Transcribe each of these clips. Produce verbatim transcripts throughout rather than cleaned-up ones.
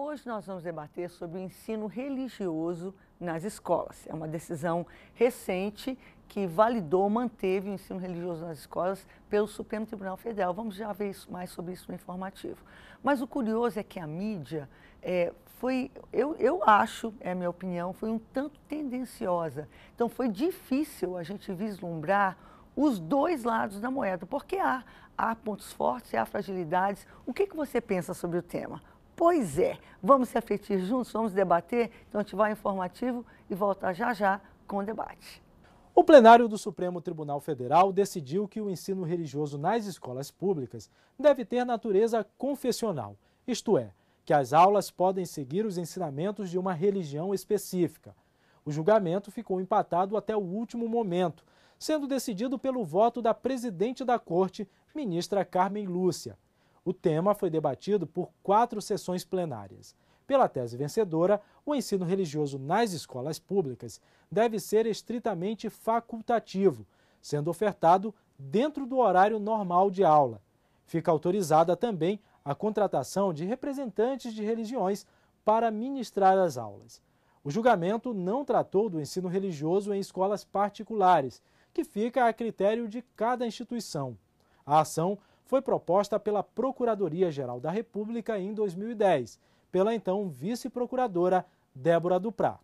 Hoje nós vamos debater sobre o ensino religioso nas escolas. É uma decisão recente que validou, manteve o ensino religioso nas escolas pelo Supremo Tribunal Federal. Vamos já ver isso, mais sobre isso no informativo. Mas o curioso é que a mídia é, foi, eu, eu acho, é a minha opinião, foi um tanto tendenciosa. Então foi difícil a gente vislumbrar os dois lados da moeda, porque há, há pontos fortes e há fragilidades. O que, que você pensa sobre o tema? Pois é, vamos se refletir juntos, vamos debater, então a gente vai ao informativo e volta já já com o debate. O plenário do Supremo Tribunal Federal decidiu que o ensino religioso nas escolas públicas deve ter natureza confessional, isto é, que as aulas podem seguir os ensinamentos de uma religião específica. O julgamento ficou empatado até o último momento, sendo decidido pelo voto da presidente da Corte, ministra Carmen Lúcia. O tema foi debatido por quatro sessões plenárias. Pela tese vencedora, o ensino religioso nas escolas públicas deve ser estritamente facultativo, sendo ofertado dentro do horário normal de aula. Fica autorizada também a contratação de representantes de religiões para ministrar as aulas. O julgamento não tratou do ensino religioso em escolas particulares, que fica a critério de cada instituição. A ação foi proposta pela Procuradoria-Geral da República em dois mil e dez, pela então vice-procuradora Débora Duprá.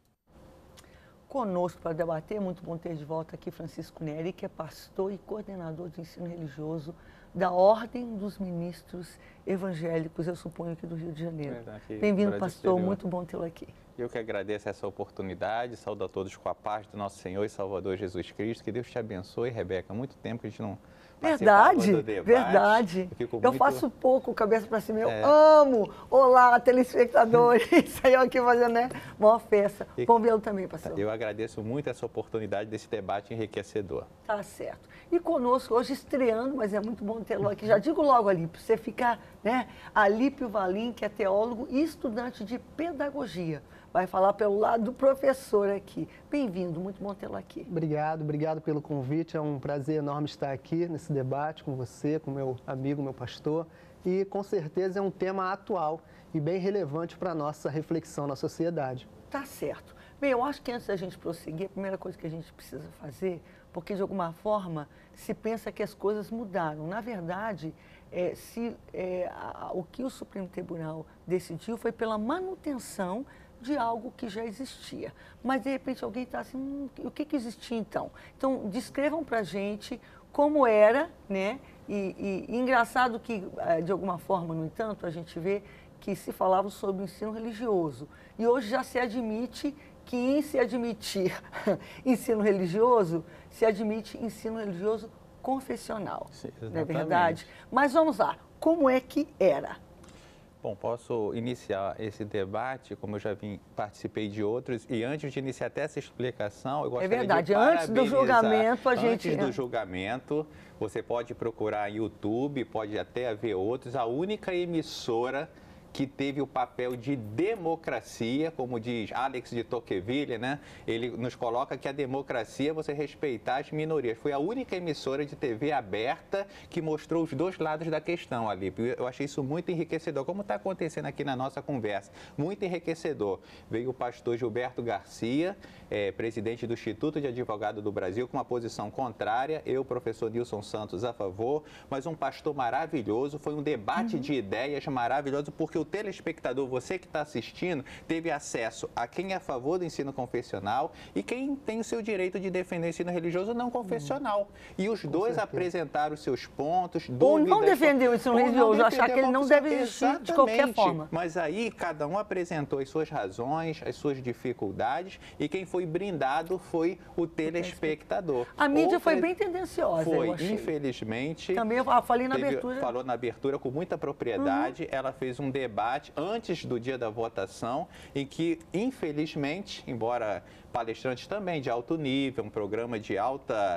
Conosco para debater, muito bom ter de volta aqui Francisco Neri, que é pastor e coordenador de ensino religioso da Ordem dos Ministros Evangélicos, eu suponho, aqui do Rio de Janeiro. Bem-vindo, pastor, muito bom tê-lo aqui. Eu que agradeço essa oportunidade, saúdo a todos com a paz do nosso Senhor e Salvador Jesus Cristo. Que Deus te abençoe, Rebeca. Há muito tempo que a gente não Verdade, do debate. verdade. Eu, eu muito... faço pouco, cabeça para cima. Eu é. amo. Olá, telespectadores. Saiu aqui fazendo, né, uma festa. E... Vamos vê-lo também, pastor. Eu agradeço muito essa oportunidade desse debate enriquecedor. Tá certo. E conosco hoje estreando, mas é muito bom tê-lo aqui. Já digo logo, Alípio, você ficar, né? Alípio Valim, que é teólogo e estudante de pedagogia. Vai falar pelo lado do professor aqui. Bem-vindo, muito bom tê-lo aqui. Obrigado, obrigado pelo convite. É um prazer enorme estar aqui nesse debate com você, com meu amigo, meu pastor. E com certeza é um tema atual e bem relevante para a nossa reflexão na sociedade. Tá certo. Bem, eu acho que antes da gente prosseguir, a primeira coisa que a gente precisa fazer, porque de alguma forma se pensa que as coisas mudaram. Na verdade, é, se, é, a, o que o Supremo Tribunal decidiu foi pela manutenção de algo que já existia. Mas, de repente, alguém está assim, hum, o que, que existia então? Então, descrevam para a gente como era, né? E, e, e engraçado que, de alguma forma, no entanto, a gente vê que se falava sobre o ensino religioso. E hoje já se admite que, em se admitir ensino religioso, se admite ensino religioso confessional. Sim, não é verdade? Mas vamos lá, como é que era? Bom, posso iniciar esse debate, como eu já vim, participei de outros, e antes de iniciar até essa explicação, eu gostaria é verdade, de antes do julgamento a gente... Antes do julgamento, você pode procurar YouTube, pode até ver outros, a única emissora que teve o papel de democracia, como diz Alex de Tocqueville, né? Ele nos coloca que a democracia é você respeitar as minorias. Foi a única emissora de T V aberta que mostrou os dois lados da questão, Alípio. Eu achei isso muito enriquecedor, como está acontecendo aqui na nossa conversa. Muito enriquecedor. Veio o pastor Gilberto Garcia, é, presidente do Instituto de Advogado do Brasil, com uma posição contrária. Eu, professor Nilson Santos, a favor. Mas um pastor maravilhoso. Foi um debate uhum. de ideias maravilhoso, porque o O telespectador, você que está assistindo, teve acesso a quem é a favor do ensino confessional e quem tem o seu direito de defender o ensino religioso não confessional. E os Com dois certeza. apresentaram os seus pontos, dúvidas... Ou não defender o ensino religioso, achar que ele não deve existir Exatamente. de qualquer forma. Mas aí, cada um apresentou as suas razões, as suas dificuldades, e quem foi brindado foi o telespectador. A mídia Outra... foi bem tendenciosa, Foi, eu achei. infelizmente... Também eu falei na teve, abertura. Falou na abertura com muita propriedade, uhum. ela fez um debate debate antes do dia da votação, em que, infelizmente, embora palestrantes também de alto nível, um programa de alta...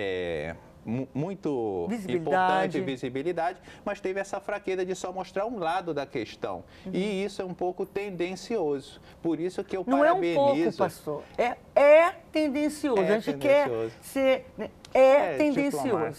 É, muito importante, visibilidade, mas teve essa fraqueza de só mostrar um lado da questão. Uhum. E isso é um pouco tendencioso. Por isso que eu Não parabenizo... Não é um pouco, pastor. É, é tendencioso. É a gente tendencioso. quer ser... É, é tendencioso.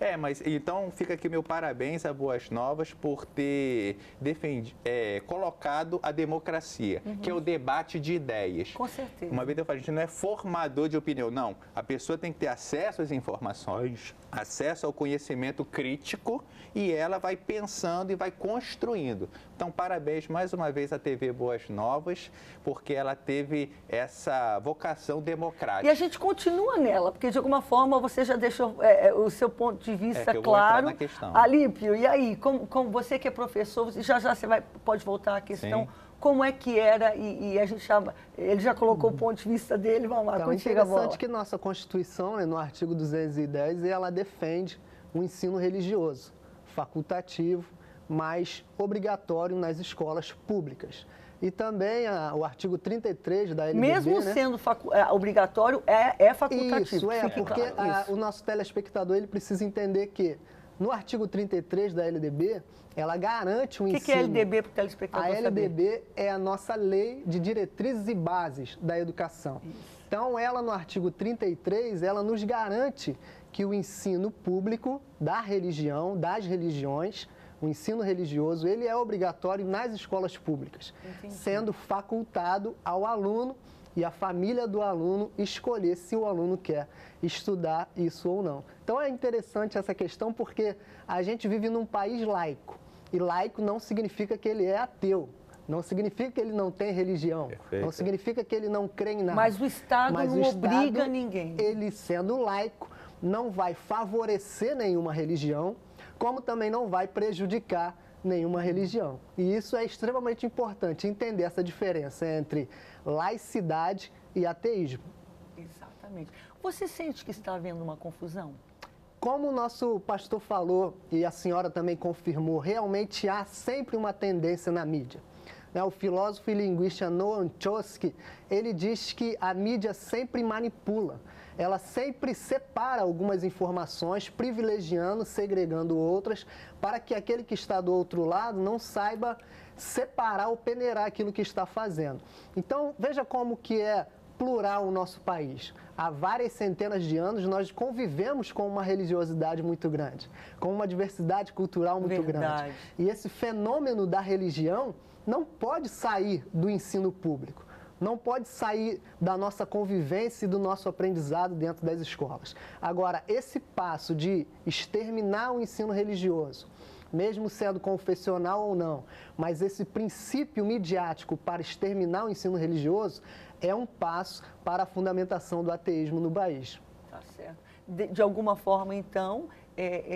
É, mas então fica aqui meu parabéns a Boas Novas por ter defendi, é, colocado a democracia, uhum. que é o debate de ideias. Com certeza. Uma vez eu falei, a gente não é formador de opinião, não. A pessoa tem que ter acesso às informações, acesso ao conhecimento crítico e ela vai pensando e vai construindo. Então, parabéns mais uma vez à T V Boas Novas, porque ela teve essa vocação democrática. E a gente continua nela, porque de alguma forma você já deixou é, o seu ponto de vista é que eu claro. Vou entrar na questão. Alípio, e aí, como, como você que é professor, já já você vai, pode voltar à questão. Sim. Como é que era, e, e a gente chama, ele já colocou uhum. o ponto de vista dele, vamos lá, então, é interessante que nossa Constituição, né, no artigo duzentos e dez, ela defende o ensino religioso, facultativo, mas obrigatório nas escolas públicas. E também a, o artigo trinta e três da L D B, mesmo né? sendo facu é, obrigatório, é, é facultativo. Isso, é, porque claro, a, isso. o nosso telespectador ele precisa entender que no artigo trinta e três da L D B, ela garante o que ensino... O que é L D B para o telespectador saber? A L D B saber? é a nossa lei de diretrizes e bases da educação. Isso. Então, ela no artigo trinta e três, ela nos garante que o ensino público da religião, das religiões, o ensino religioso, ele é obrigatório nas escolas públicas, Entendi. Sendo facultado ao aluno e à família do aluno escolher se o aluno quer estudar isso ou não. Então é interessante essa questão porque a gente vive num país laico e laico não significa que ele é ateu. Não significa que ele não tem religião, Perfeito. Não significa que ele não crê em nada. Mas o Estado Mas não o obriga Estado, ninguém. Ele sendo laico, não vai favorecer nenhuma religião, como também não vai prejudicar nenhuma religião. E isso é extremamente importante, entender essa diferença entre laicidade e ateísmo. Exatamente. Você sente que está havendo uma confusão? Como o nosso pastor falou, e a senhora também confirmou, realmente há sempre uma tendência na mídia. O filósofo e linguista Noam Chomsky, ele diz que a mídia sempre manipula. Ela sempre separa algumas informações, privilegiando, segregando outras, para que aquele que está do outro lado não saiba separar ou peneirar aquilo que está fazendo. Então, veja como que é plural o nosso país. Há várias centenas de anos nós convivemos com uma religiosidade muito grande, com uma diversidade cultural muito Verdade. grande. E esse fenômeno da religião não pode sair do ensino público. Não pode sair da nossa convivência e do nosso aprendizado dentro das escolas. Agora, esse passo de exterminar o ensino religioso, mesmo sendo confessional ou não, mas esse princípio midiático para exterminar o ensino religioso é um passo para a fundamentação do ateísmo no país. Tá certo. De, de alguma forma, então, é, é,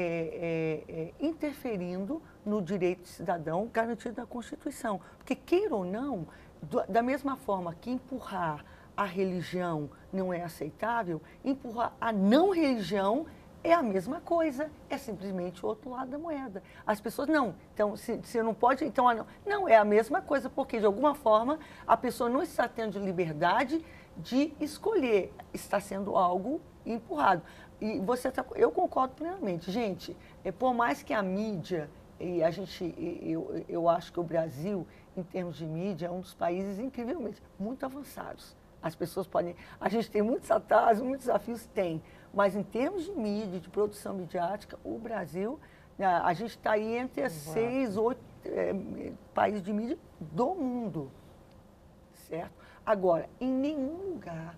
é, é, interferindo no direito cidadão garantido na Constituição. Porque, queira ou não, do, da mesma forma que empurrar a religião não é aceitável, empurrar a não religião é a mesma coisa, é simplesmente o outro lado da moeda. As pessoas, não, então, se, se não pode, então, não. Não, é a mesma coisa, porque, de alguma forma, a pessoa não está tendo liberdade de escolher, está sendo algo empurrado. E você tá, eu concordo plenamente. Gente, é, por mais que a mídia, e a gente, eu, eu acho que o Brasil, em termos de mídia, é um dos países incrivelmente muito avançados. As pessoas podem... A gente tem muitos atrasos, muitos desafios, tem. Mas em termos de mídia, de produção midiática, o Brasil, a gente está aí entre as Exato. seis, oito é, países de mídia do mundo. Certo? Agora, em nenhum lugar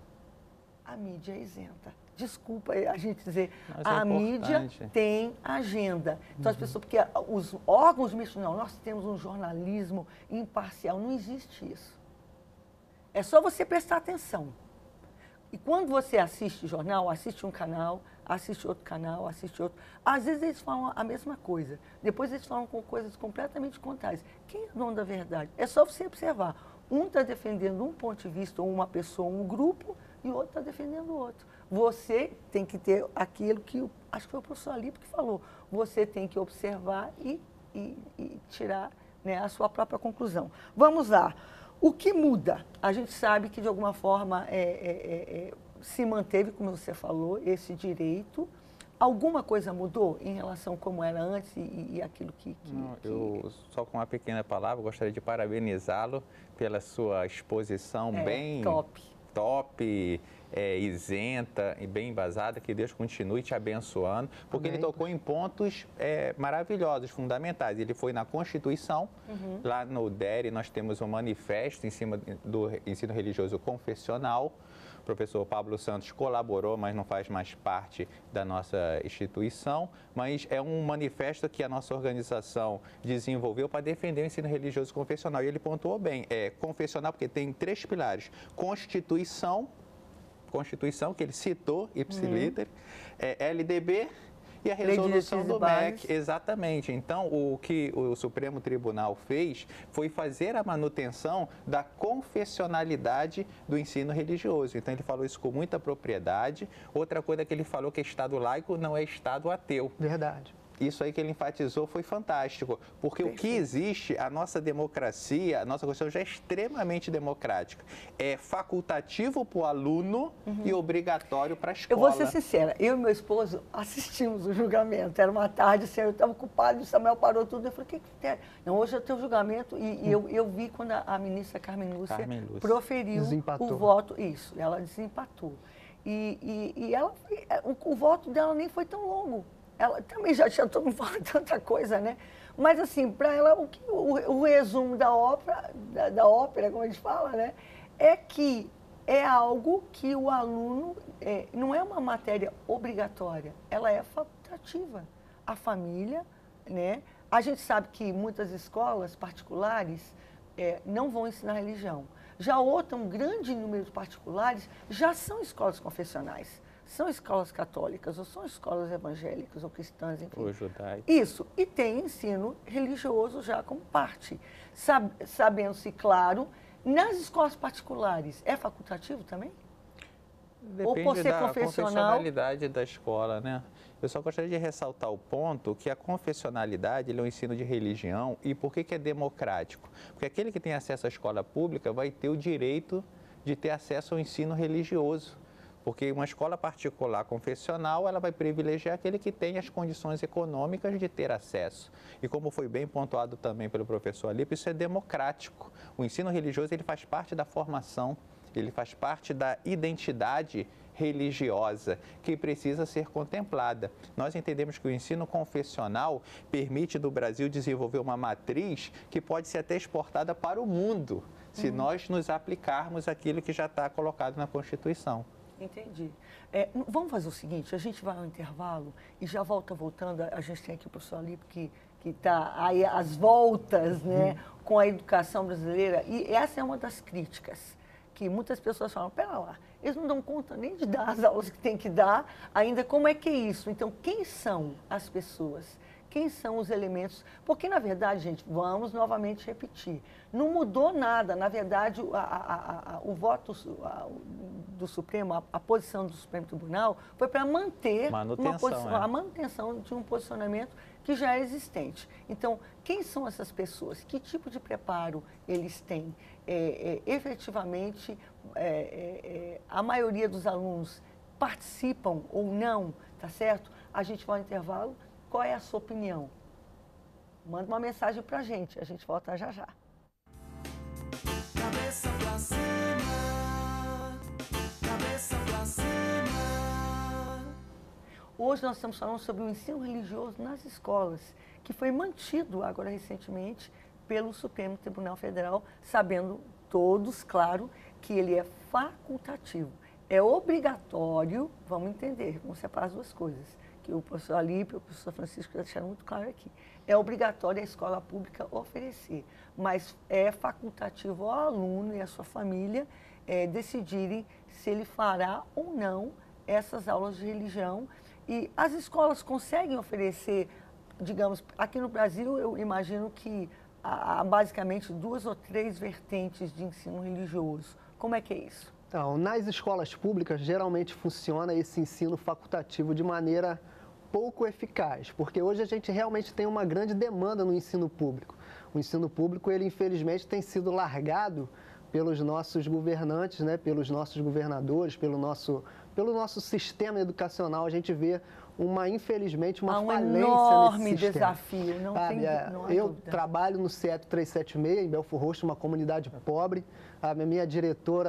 a mídia é isenta. Desculpa a gente dizer, Mas a é mídia tem agenda. Então, uhum. as pessoas, porque os órgãos de mídia, não, nós temos um jornalismo imparcial, não existe isso. É só você prestar atenção. E quando você assiste jornal, assiste um canal, assiste outro canal, assiste outro, às vezes eles falam a mesma coisa, depois eles falam com coisas completamente contrárias. Quem é o dono da verdade? É só você observar. Um está defendendo um ponto de vista, ou uma pessoa, um grupo, e o outro está defendendo o outro. Você tem que ter aquilo que, acho que foi o professor Alípio que falou, você tem que observar e, e, e tirar, né, a sua própria conclusão. Vamos lá. O que muda? A gente sabe que, de alguma forma, é, é, é, se manteve, como você falou, esse direito. Alguma coisa mudou em relação a como era antes e, e aquilo que... que, Não, que... Eu, só com uma pequena palavra, gostaria de parabenizá-lo pela sua exposição é, bem... top. top é, isenta e bem embasada, que Deus continue te abençoando, porque Amém. Ele tocou em pontos é, maravilhosos, fundamentais. Ele foi na Constituição, uhum. lá no D E R nós temos um manifesto em cima do ensino religioso confessional. O professor Pablo Santos colaborou, mas não faz mais parte da nossa instituição, mas é um manifesto que a nossa organização desenvolveu para defender o ensino religioso confessional. E ele pontuou bem, é confessional porque tem três pilares: Constituição, Constituição, que ele citou, ipsiliter, uhum. é, L D B e a resolução do M E C. Exatamente. Então, o que o Supremo Tribunal fez foi fazer a manutenção da confessionalidade do ensino religioso. Então, ele falou isso com muita propriedade. Outra coisa que ele falou que Estado laico não é Estado ateu. Verdade. Isso aí que ele enfatizou foi fantástico, porque Perfeito. O que existe, a nossa democracia, a nossa Constituição já é extremamente democrática. É facultativo para o aluno uhum. e obrigatório para a escola. Eu vou ser sincera, eu e meu esposo assistimos o julgamento. Era uma tarde, assim, eu estava ocupado, o Samuel parou tudo. Eu falei, o que que tem? Não, hoje eu tenho o julgamento e, hum. e eu, eu vi quando a, a ministra Carmen Lúcia, Carmen Lúcia. proferiu desempatou. o voto. Isso, ela desempatou. E, e, e ela, o, o voto dela nem foi tão longo. Ela também já tinha todo mundo falando tanta coisa, né? Mas, assim, para ela, o, que, o, o resumo da ópera, da, da ópera, como a gente fala, né? É que é algo que o aluno, é, não é uma matéria obrigatória, ela é facultativa. A família, né? A gente sabe que muitas escolas particulares é, não vão ensinar religião. Já outra, um grande número de particulares já são escolas confessionais. São escolas católicas, ou são escolas evangélicas, ou cristãs, enfim. Ou judaicas. Isso. E tem ensino religioso já como parte. Sab, Sabendo-se, claro, nas escolas particulares, é facultativo também? Depende ou por ser da confessional... confessionalidade da escola, né? Eu só gostaria de ressaltar o ponto que a confessionalidade ele é um ensino de religião. E por que que é democrático? Porque aquele que tem acesso à escola pública vai ter o direito de ter acesso ao ensino religioso. Porque uma escola particular confessional, ela vai privilegiar aquele que tem as condições econômicas de ter acesso. E como foi bem pontuado também pelo professor Alípio, isso é democrático. O ensino religioso, ele faz parte da formação, ele faz parte da identidade religiosa que precisa ser contemplada. Nós entendemos que o ensino confessional permite do Brasil desenvolver uma matriz que pode ser até exportada para o mundo, se uhum. nós nos aplicarmos aquilo que já está colocado na Constituição. Entendi. É, vamos fazer o seguinte, a gente vai ao intervalo e já volta voltando, a gente tem aqui o professor Alípio que está aí às voltas, né, com a educação brasileira, e essa é uma das críticas, que muitas pessoas falam, pera lá, eles não dão conta nem de dar as aulas que tem que dar, ainda como é que é isso? Então, quem são as pessoas? Quem são os elementos? Porque, na verdade, gente, vamos novamente repetir, não mudou nada. Na verdade, a, a, a, o voto a, do Supremo, a, a posição do Supremo Tribunal, foi para manter manutenção, uma posição, é. a manutenção de um posicionamento que já é existente. Então, quem são essas pessoas? Que tipo de preparo eles têm? É, é, efetivamente, é, é, a maioria dos alunos participam ou não, tá certo? A gente vai ao intervalo. Qual é a sua opinião? Manda uma mensagem para a gente, a gente volta já já. Cabeça pra cima, cabeça pra cima. Hoje nós estamos falando sobre o ensino religioso nas escolas, que foi mantido agora recentemente pelo Supremo Tribunal Federal, sabendo todos, claro, que ele é facultativo. É obrigatório, vamos entender, vamos separar as duas coisas, que o professor Alípio e o professor Francisco deixaram muito claro aqui. É obrigatório a escola pública oferecer, mas é facultativo ao aluno e à sua família é, decidirem se ele fará ou não essas aulas de religião. E as escolas conseguem oferecer, digamos, aqui no Brasil eu imagino que há basicamente duas ou três vertentes de ensino religioso. Como é que é isso? Então, nas escolas públicas, geralmente funciona esse ensino facultativo de maneira pouco eficaz, porque hoje a gente realmente tem uma grande demanda no ensino público. O ensino público, ele infelizmente tem sido largado pelos nossos governantes, né, pelos nossos governadores, pelo nosso, pelo nosso sistema educacional. A gente vê uma, infelizmente, uma Há um falência enorme nesse sistema. desafio, não Sabe, tem é, não Eu dúvida. trabalho no C E T trezentos e setenta e seis, em Belford Roxo, uma comunidade pobre. A minha diretora,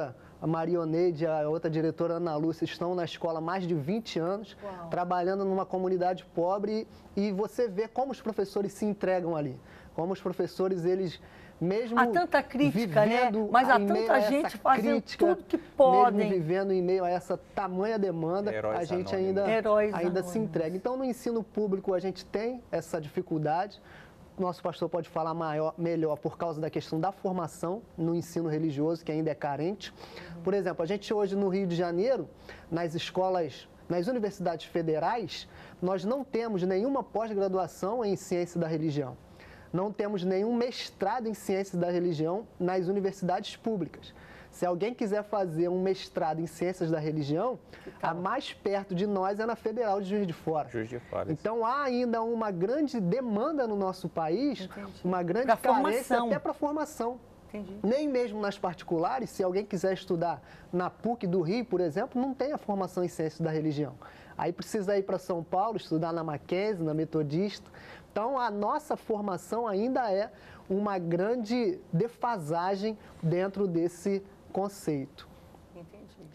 a Marioneide, a outra diretora, Ana Lúcia, estão na escola há mais de vinte anos, Uau. trabalhando numa comunidade pobre, e você vê como os professores se entregam ali, como os professores, eles... Mesmo há tanta crítica, né? Mas há tanta gente fazendo crítica, tudo que podem. Mesmo vivendo em meio a essa tamanha demanda, Heróis a gente anônimos. ainda, ainda se entrega. Então, no ensino público, a gente tem essa dificuldade. Nosso pastor pode falar maior, melhor por causa da questão da formação no ensino religioso, que ainda é carente. Por exemplo, a gente hoje no Rio de Janeiro, nas escolas, nas universidades federais, nós não temos nenhuma pós-graduação em ciência da religião. Não temos nenhum mestrado em ciências da religião nas universidades públicas. Se alguém quiser fazer um mestrado em ciências da religião, a mais perto de nós é na Federal de Juiz de Fora. Juiz de Fora. Então, há ainda uma grande demanda no nosso país, Entendi. uma grande pra carência formação. até para formação. Entendi. Nem mesmo nas particulares, se alguém quiser estudar na P U C do Rio, por exemplo, não tem a formação em ciências da religião. Aí precisa ir para São Paulo, estudar na Mackenzie, na Metodista. Então, a nossa formação ainda é uma grande defasagem dentro desse conceito. Entendi.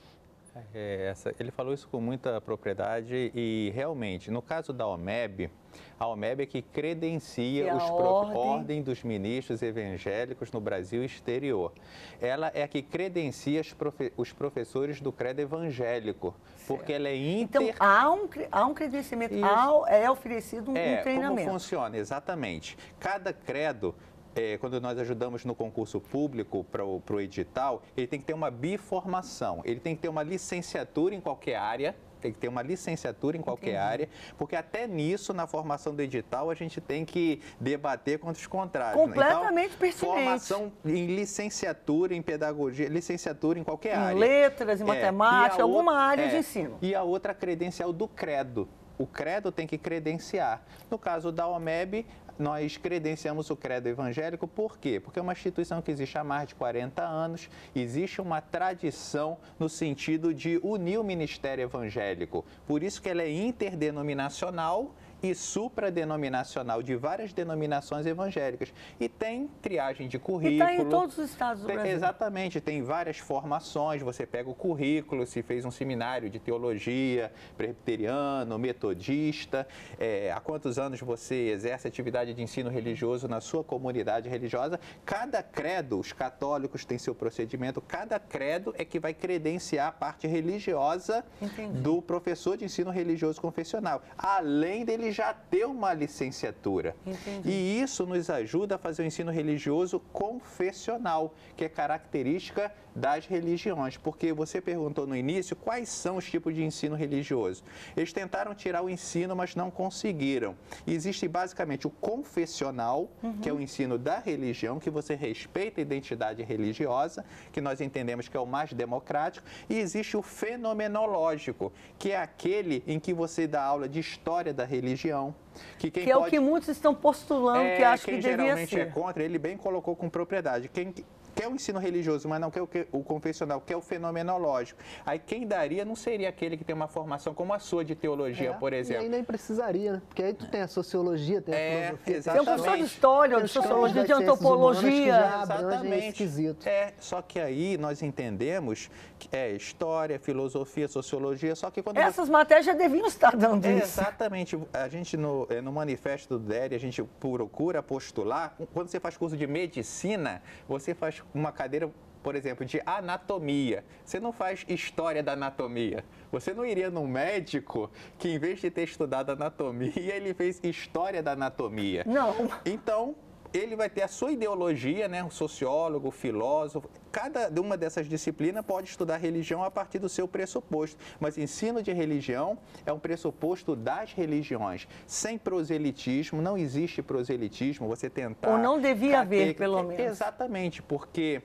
É, essa, ele falou isso com muita propriedade e, realmente, no caso da O M E B, a O M E B é que credencia é os a pro, ordem... ordem dos ministros evangélicos no Brasil exterior. Ela é a que credencia os, profe, os professores do credo evangélico, certo. Porque ela é inter... Então, há um, há um credenciamento, há, é oferecido um, é, um treinamento. Como funciona, exatamente. Cada credo... É, quando nós ajudamos no concurso público para o edital, ele tem que ter uma biformação, ele tem que ter uma licenciatura em qualquer área, tem que ter uma licenciatura em qualquer Entendi. área, porque até nisso, na formação do edital, a gente tem que debater contra os contrários. Completamente então, pertinente. Formação em licenciatura em pedagogia, licenciatura em qualquer em área. Em letras, em é, matemática, alguma outra, área é, de ensino. E a outra credencial do credo. O credo tem que credenciar. No caso da O M E B, nós credenciamos o credo evangélico, por quê? Porque é uma instituição que existe há mais de quarenta anos, existe uma tradição no sentido de unir o ministério evangélico. Por isso que ela é interdenominacional e supradenominacional de várias denominações evangélicas. E tem triagem de currículo. E está em todos os estados do tem, Brasil. Exatamente, tem várias formações, você pega o currículo, se fez um seminário de teologia, presbiteriano, metodista, é, há quantos anos você exerce atividade de ensino religioso na sua comunidade religiosa. Cada credo, os católicos têm seu procedimento, cada credo é que vai credenciar a parte religiosa Entendi. do professor de ensino religioso confessional, além dele já ter uma licenciatura. Entendi. E isso nos ajuda a fazer o ensino religioso confessional, que é característica das religiões. Porque você perguntou no início quais são os tipos de ensino religioso. Eles tentaram tirar o ensino, mas não conseguiram. E existe basicamente o confessional, uhum. que é o ensino da religião, que você respeita a identidade religiosa, que nós entendemos que é o mais democrático, e existe o fenomenológico, que é aquele em que você dá aula de história da religião, que, quem que é pode... o que muitos estão postulando, é, que acho que devia ser. Quem geralmente é contra, ele bem colocou com propriedade. Quem quer o ensino religioso, mas não quer o, o confessional, quer o fenomenológico. Aí quem daria não seria aquele que tem uma formação como a sua de teologia, é, por exemplo. E aí nem precisaria, né? Porque aí tu tem a sociologia, tem a é, filosofia. Exatamente. Tem um professor de história, de sociologia, de antropologia. Exatamente. É, só que aí nós entendemos que é história, filosofia, sociologia, só que quando... Essas você... matérias já deviam estar dando é, isso. Exatamente. A gente, no, no manifesto do D E R, a gente procura postular, quando você faz curso de medicina, você faz uma cadeira, por exemplo, de anatomia. Você não faz história da anatomia. Você não iria num médico que, em vez de ter estudado anatomia, ele fez história da anatomia. Não. Então, ele vai ter a sua ideologia, né? Um sociólogo, filósofo. Cada uma dessas disciplinas pode estudar religião a partir do seu pressuposto. Mas ensino de religião é um pressuposto das religiões. Sem proselitismo, não existe proselitismo. Você tentar... Ou não devia haver, pelo menos. Exatamente, porque...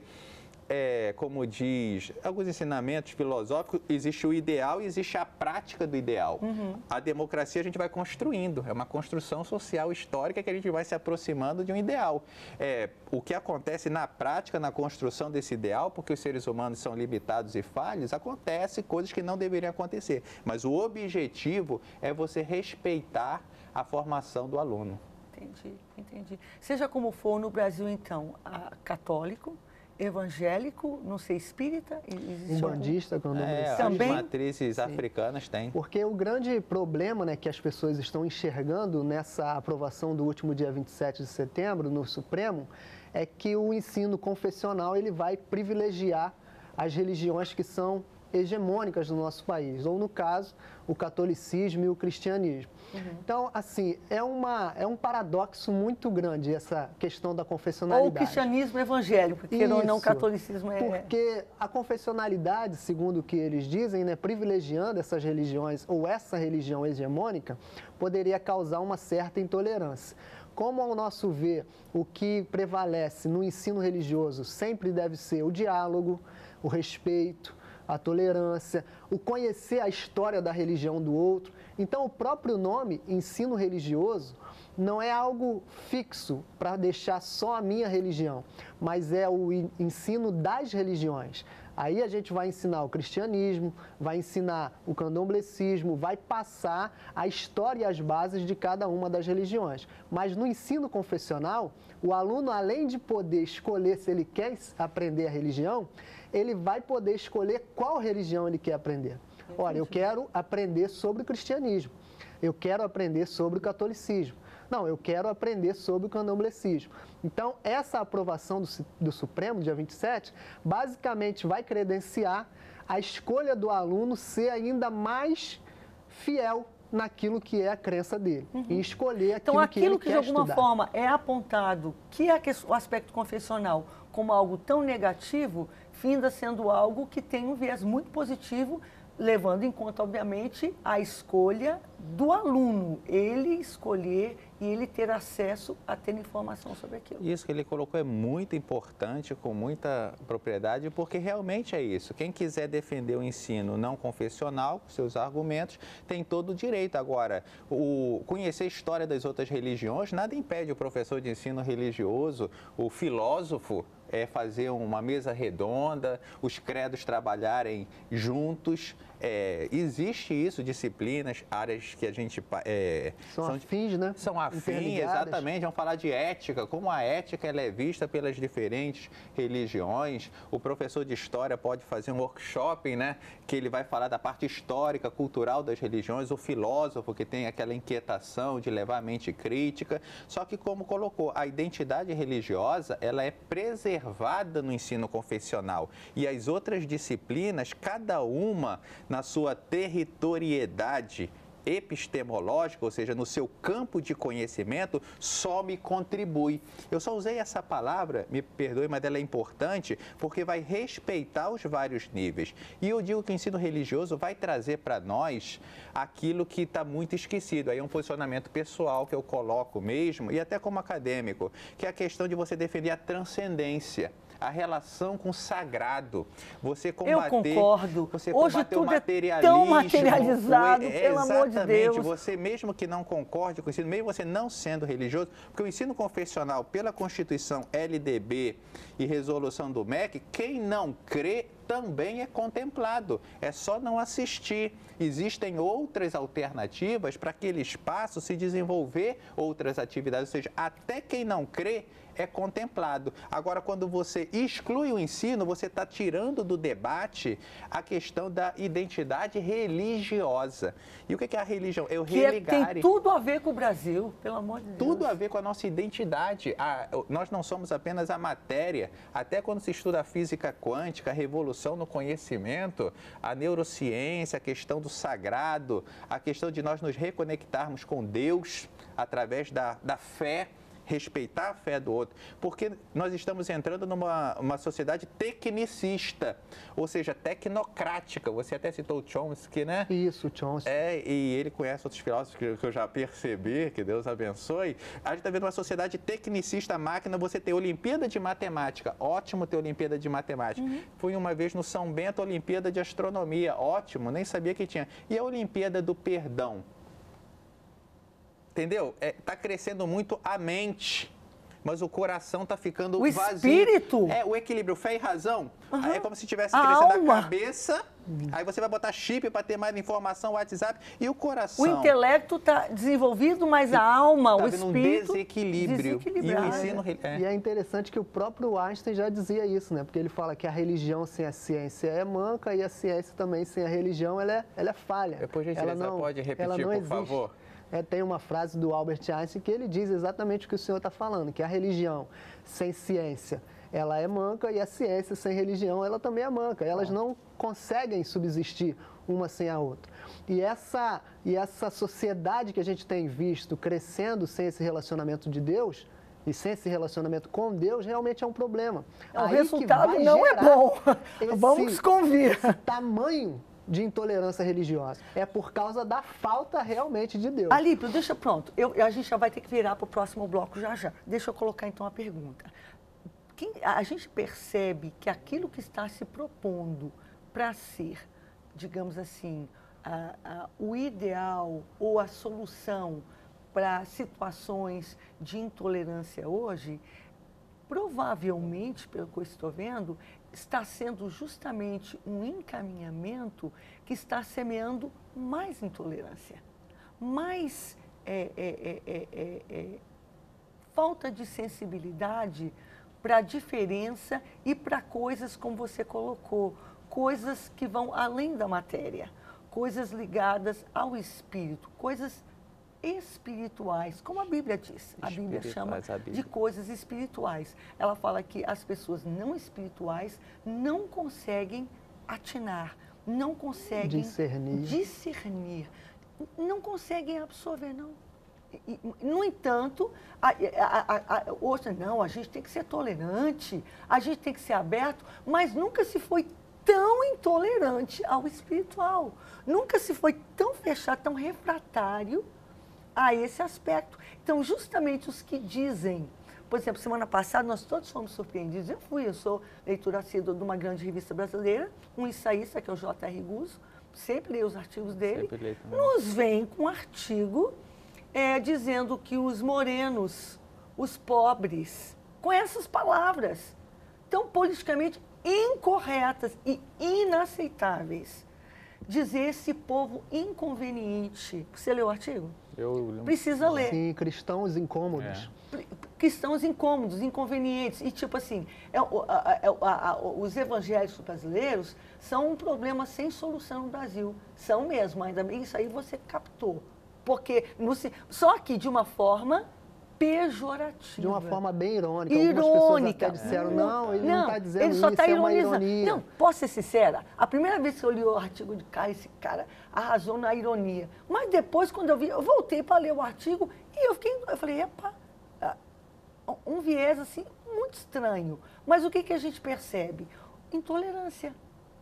É, como diz, alguns ensinamentos filosóficos, existe o ideal e existe a prática do ideal. Uhum. A democracia a gente vai construindo, é uma construção social histórica que a gente vai se aproximando de um ideal. É, o que acontece na prática, na construção desse ideal, porque os seres humanos são limitados e falhos, acontece coisas que não deveriam acontecer. Mas o objetivo é você respeitar a formação do aluno. Entendi, entendi. Seja como for, no Brasil, então, a católico evangélico, não sei, espírita? Umbandista, candomblessista. É, também? as matrizes africanas têm. Porque o grande problema, né, que as pessoas estão enxergando nessa aprovação do último dia vinte e sete de setembro no Supremo é que o ensino confessional ele vai privilegiar as religiões que são hegemônicas no nosso país, ou no caso, o catolicismo e o cristianismo. Uhum. Então, assim, é, uma, é um paradoxo muito grande essa questão da confessionalidade. Ou o cristianismo evangélico, que ou não o catolicismo é... Porque a confessionalidade, segundo o que eles dizem, né, privilegiando essas religiões, ou essa religião hegemônica, poderia causar uma certa intolerância. Como, ao nosso ver, o que prevalece no ensino religioso sempre deve ser o diálogo, o respeito, a tolerância, o conhecer a história da religião do outro. Então, o próprio nome, ensino religioso, não é algo fixo para deixar só a minha religião, mas é o ensino das religiões. Aí a gente vai ensinar o cristianismo, vai ensinar o candomblecismo, vai passar a história e as bases de cada uma das religiões. Mas no ensino confessional, o aluno, além de poder escolher se ele quer aprender a religião, ele vai poder escolher qual religião ele quer aprender. Olha, eu quero aprender sobre o cristianismo, eu quero aprender sobre o catolicismo. Não, eu quero aprender sobre o candomblecismo. Então, essa aprovação do, do Supremo, dia vinte e sete, basicamente vai credenciar a escolha do aluno ser ainda mais fiel naquilo que é a crença dele. Uhum. E escolher aquilo, então, aquilo que ele quer que de alguma estudar. forma é apontado, que é o aspecto confessional, como algo tão negativo, finda sendo algo que tem um viés muito positivo, levando em conta, obviamente, a escolha do aluno, ele escolher e ele ter acesso a ter informação sobre aquilo. Isso que ele colocou é muito importante, com muita propriedade, porque realmente é isso. Quem quiser defender o ensino não confessional, com seus argumentos, tem todo o direito. Agora, o conhecer a história das outras religiões, nada impede o professor de ensino religioso, o filósofo, é fazer uma mesa redonda, os credos trabalharem juntos. É, existe isso, disciplinas, áreas que a gente... É, são, são afins, né? São afins, exatamente. Vamos falar de ética, como a ética ela é vista pelas diferentes religiões. O professor de história pode fazer um workshop, né? Que ele vai falar da parte histórica, cultural das religiões. O filósofo que tem aquela inquietação de levar a mente crítica. Só que, como colocou, a identidade religiosa, ela é preservada no ensino confessional. E as outras disciplinas, cada uma na sua territoriedade epistemológica, ou seja, no seu campo de conhecimento, só me contribui. Eu só usei essa palavra, me perdoe, mas ela é importante, porque vai respeitar os vários níveis. E eu digo que o ensino religioso vai trazer para nós aquilo que está muito esquecido. Aí é um posicionamento pessoal que eu coloco mesmo, e até como acadêmico, que é a questão de você defender a transcendência, a relação com o sagrado. Você combater, eu concordo. Você Hoje combater tudo o materialismo, é tão materializado, o, é, pelo amor de Deus. Você mesmo que não concorde com o ensino, mesmo você não sendo religioso, porque o ensino confessional, pela Constituição L D B e resolução do M E C, quem não crê também é contemplado. É só não assistir. Existem outras alternativas para aquele espaço se desenvolver outras atividades, ou seja, até quem não crê é contemplado. Agora, quando você exclui o ensino, você está tirando do debate a questão da identidade religiosa. E o que é a religião? É o que religar. É, tem tudo a ver com o Brasil, pelo amor de Deus. Tudo a ver com a nossa identidade. A, nós não somos apenas a matéria. Até quando se estuda a física quântica, a revolução no conhecimento, a neurociência, a questão do sagrado, a questão de nós nos reconectarmos com Deus através da, da fé, respeitar a fé do outro, porque nós estamos entrando numa uma sociedade tecnicista, ou seja, tecnocrática. Você até citou o Chomsky, né? Isso, Chomsky. É, e ele conhece outros filósofos que, que eu já percebi, que Deus abençoe. A gente está vendo uma sociedade tecnicista, máquina, você tem Olimpíada de Matemática, ótimo ter Olimpíada de Matemática. Uhum. Fui uma vez no São Bento, Olimpíada de Astronomia, ótimo, nem sabia que tinha. E a Olimpíada do Perdão? Entendeu? Está é, crescendo muito a mente, mas o coração está ficando o vazio. O espírito? É, o equilíbrio, fé e razão. Uhum. É como se estivesse crescendo a, a cabeça Uhum. Aí você vai botar chip para ter mais informação, WhatsApp, e o coração. O intelecto está desenvolvido, mas a alma, tá o espírito... um desequilíbrio. E o ensino... É. E é interessante que o próprio Einstein já dizia isso, né? Porque ele fala que a religião sem a ciência é manca e a ciência também sem a religião, ela é, ela é falha. Depois, gente, ela não, pode repetir, ela não por existe. favor? É, tem uma frase do Albert Einstein que ele diz exatamente o que o senhor está falando, que a religião sem ciência, ela é manca, e a ciência sem religião, ela também é manca. Elas não conseguem subsistir uma sem a outra. E essa, e essa sociedade que a gente tem visto crescendo sem esse relacionamento de Deus, e sem esse relacionamento com Deus, realmente é um problema. O Aí resultado não é bom. Esse, Vamos convir. Esse tamanho de intolerância religiosa. É por causa da falta realmente de Deus. Alípio, deixa pronto. Eu, a gente já vai ter que virar para o próximo bloco já já. Deixa eu colocar então a pergunta. Quem, a gente percebe que aquilo que está se propondo para ser, digamos assim, a, a, o ideal ou a solução para situações de intolerância hoje, provavelmente, pelo que eu estou vendo, está sendo justamente um encaminhamento que está semeando mais intolerância, mais é, é, é, é, é, falta de sensibilidade para a diferença e para coisas, como você colocou, coisas que vão além da matéria, coisas ligadas ao espírito, coisas espirituais, como a Bíblia diz. A Bíblia chama a Bíblia. de coisas espirituais. Ela fala que as pessoas não espirituais não conseguem atinar, não conseguem discernir, discernir não conseguem absorver, não. E, no entanto, a, a, a, a, hoje, não, a gente tem que ser tolerante, a gente tem que ser aberto, mas nunca se foi tão intolerante ao espiritual. Nunca se foi tão fechado, tão refratário a esse aspecto. Então, justamente os que dizem, por exemplo, semana passada nós todos fomos surpreendidos, eu fui, eu sou leitora assídua de uma grande revista brasileira, um ensaísta, que é o J R Guzzo, sempre leio os artigos dele, nos vem com um artigo é, dizendo que os morenos, os pobres, com essas palavras tão politicamente incorretas e inaceitáveis, dizer esse povo inconveniente. Você leu o artigo? Eu Precisa ler. Sim, cristãos incômodos. É. Cristãos incômodos, inconvenientes. E tipo assim, é, a, a, a, a, os evangélicos brasileiros são um problema sem solução no Brasil. São mesmo, ainda bem isso aí você captou. Porque no, só que de uma forma pejorativa. De uma forma bem irônica. Irônica. Até disseram, não, ele não está dizendo ele só isso, tá é uma ironizando. ironia. Não, posso ser sincera, a primeira vez que eu li o artigo de cara, esse cara arrasou na ironia. Mas depois, quando eu vi, eu voltei para ler o artigo e eu fiquei, eu falei, epa, um viés assim muito estranho. Mas o que, que a gente percebe? Intolerância.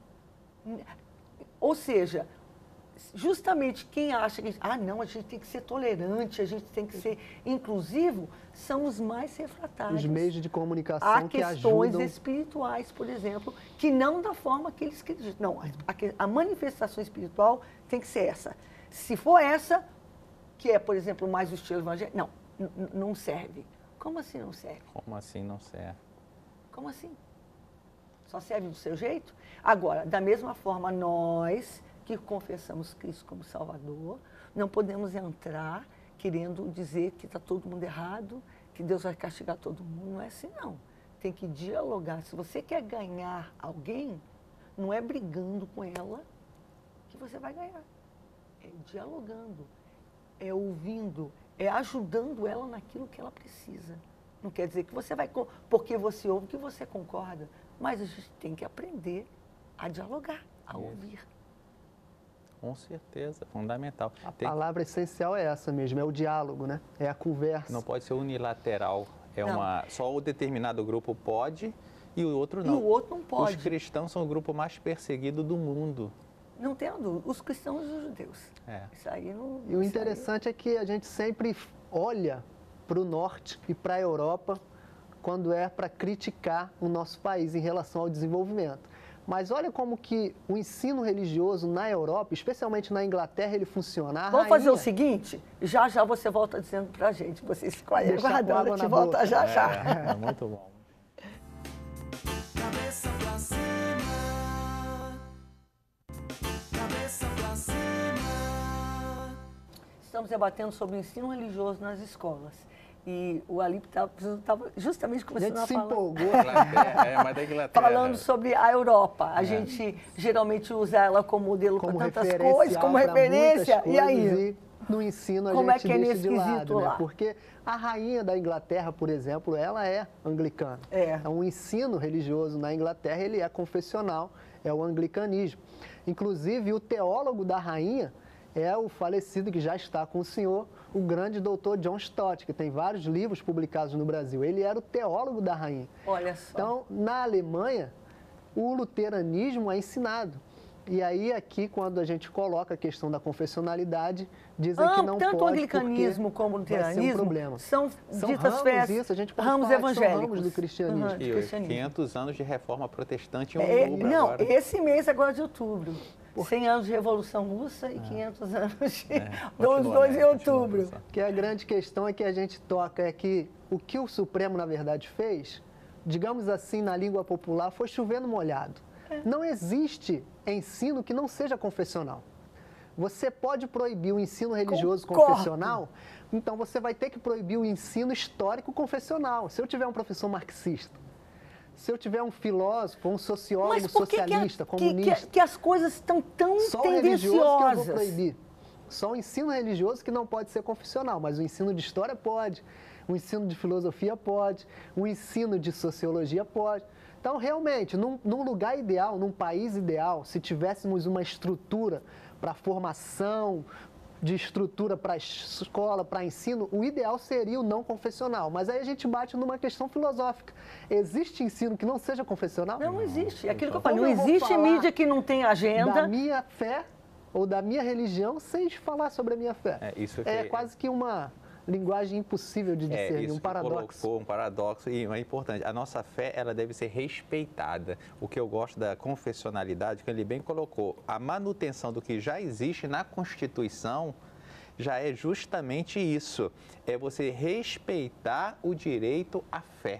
Ou seja, justamente quem acha que, ah, não, a gente tem que ser tolerante, a gente tem que ser inclusivo, são os mais refratários. Os meios de comunicação Há que questões ajudam... espirituais, por exemplo, que não da forma que eles acreditam. Não, a, a manifestação espiritual tem que ser essa. Se for essa, que é, por exemplo, mais o estilo evangélico, não, não serve. Como assim não serve? Como assim não serve? Como assim? Só serve do seu jeito? Agora, da mesma forma, nós que confessamos Cristo como Salvador, não podemos entrar querendo dizer que está todo mundo errado, que Deus vai castigar todo mundo. Não é assim, não. Tem que dialogar. Se você quer ganhar alguém, não é brigando com ela que você vai ganhar. É dialogando, é ouvindo, é ajudando ela naquilo que ela precisa. Não quer dizer que você vai, porque você ouve, que você concorda, mas a gente tem que aprender a dialogar, a Isso. ouvir. Com certeza, fundamental. A Tem... palavra essencial é essa mesmo, é o diálogo, né? É a conversa. Não pode ser unilateral. É não. uma, só o determinado grupo pode e o outro não. E o outro não pode. Os cristãos são o grupo mais perseguido do mundo. Não tenho dúvida. Os cristãos e os judeus. É. Isso aí não... E o interessante aí... é que a gente sempre olha para o norte e para a Europa quando é para criticar o nosso país em relação ao desenvolvimento. Mas olha como que o ensino religioso na Europa, especialmente na Inglaterra, ele funciona. A Vamos rainha... fazer o seguinte, já já você volta dizendo para a gente, vocês ficam aí aguardando, a gente volta boca. já já. É, é muito bom. Cabeça pra cima. estamos debatendo sobre o ensino religioso nas escolas. E o Alípio estava justamente começando a, a gente falar... se empolgou. Inglaterra, é, mas da Inglaterra. Falando sobre a Europa. A É. gente geralmente usa ela como modelo Como para tantas referencial coisas, como pra referência. muitas E aí? coisas, e no ensino a Como é gente que é deixa nesse de lado, quesito né? lá? Porque a rainha da Inglaterra, por exemplo, ela é anglicana. É. Então, o ensino religioso na Inglaterra, ele é confessional, é o anglicanismo. Inclusive, o teólogo da rainha é o falecido, que já está com o senhor, o grande doutor John Stott, que tem vários livros publicados no Brasil. Ele era o teólogo da rainha. Olha só. Então, na Alemanha, o luteranismo é ensinado. E aí, aqui, quando a gente coloca a questão da confessionalidade, dizem Ah, que não tanto o pode, anglicanismo porque como o vai ser um luteranismo problema. são, São ditas ramos, fés, isso, a gente pode ramos falar que são evangélicos. ramos do cristianismo. Uhum, de E cristianismo. quinhentos anos de reforma protestante em É, outubro não, agora. esse mês agora de outubro. cem anos de Revolução Russa e quinhentos anos de... É, Os continua, dois né? em Continua, outubro. professor. Que a grande questão é que a gente toca é que o que o Supremo, na verdade, fez, digamos assim, na língua popular, foi chover no molhado. Não existe ensino que não seja confessional. Você pode proibir o ensino religioso Concordo. confessional, então você vai ter que proibir o ensino histórico confessional. Se eu tiver um professor marxista, se eu tiver um filósofo, um sociólogo Mas por que que a- socialista, que, comunista, que, que as coisas estão tão só o religioso que eu vou tendenciosas? proibir. Só o ensino religioso que não pode ser confessional, mas o ensino de história pode, o ensino de filosofia pode, o ensino de sociologia pode. Então, realmente, num, num lugar ideal, num país ideal, se tivéssemos uma estrutura para formação, de estrutura para escola, para ensino, o ideal seria o não confessional. Mas aí a gente bate numa questão filosófica. Existe ensino que não seja confessional? Não existe. É aquilo que eu Como falei, não eu vou existe falar mídia que não tem Da agenda. minha fé ou da minha religião sem falar sobre a minha fé. É, isso que- é quase que uma linguagem impossível de É, discernir, isso um que paradoxo. colocou, um paradoxo, e é importante. A nossa fé, ela deve ser respeitada. O que eu gosto da confessionalidade, que ele bem colocou, a manutenção do que já existe na Constituição já é justamente isso. É você respeitar o direito à fé.